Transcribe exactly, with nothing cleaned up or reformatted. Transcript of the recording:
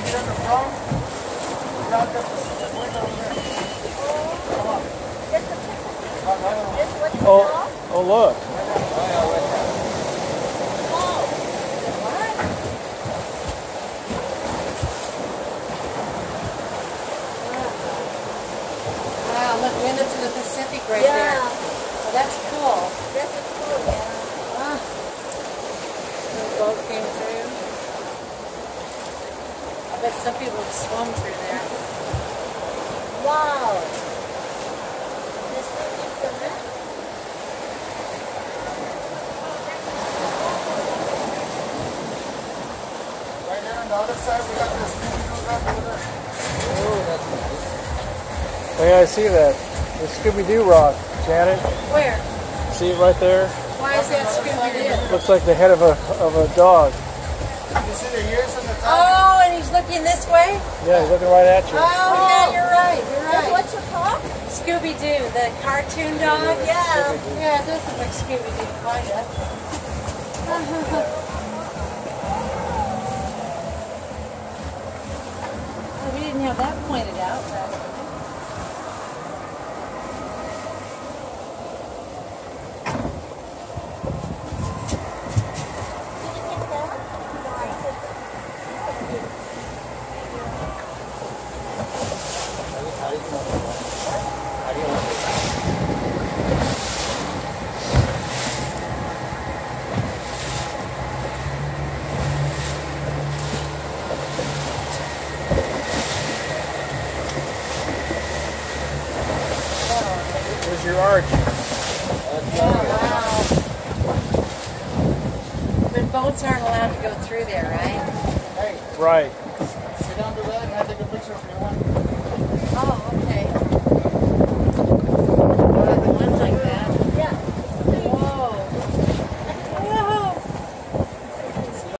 Oh, oh look. Wow, look, window to the Pacific right Yeah. there. Oh, that's cool. This is cool, yeah. Ah. The boat came through. I bet some people have swum through there. Wow. This thing is the best. Right there on the other side, we got this Scooby-Doo rug over there. Oh, that's nice. Oh yeah, I see that. The Scooby-Doo rock, Janet. Where? See it right there? Why is that Scooby-Doo? Looks like the head of a of a dog. You see the ears on the top? Oh, and he's looking this way? Yeah, he's looking right at you. Oh, yeah, you're right. You're That's right. what you call? Scooby-Doo, the cartoon dog? Yeah. Yeah, it does look like Scooby-Doo, kind of. Oh, we didn't have that pointed out. But... There's your arch. Oh, wow. But boats aren't allowed to go through there, right? Hey, Right.